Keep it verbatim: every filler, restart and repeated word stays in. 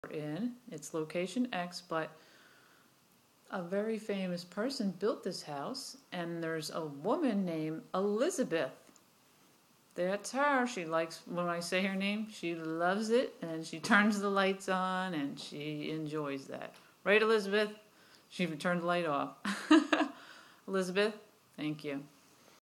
in. It's location X, but a very famous person built this house, and there's a woman named Elizabeth. That's her. She likes when I say her name, she loves it, and she turns the lights on, and she enjoys that. Right, Elizabeth? She even turned the light off. Elizabeth, thank you.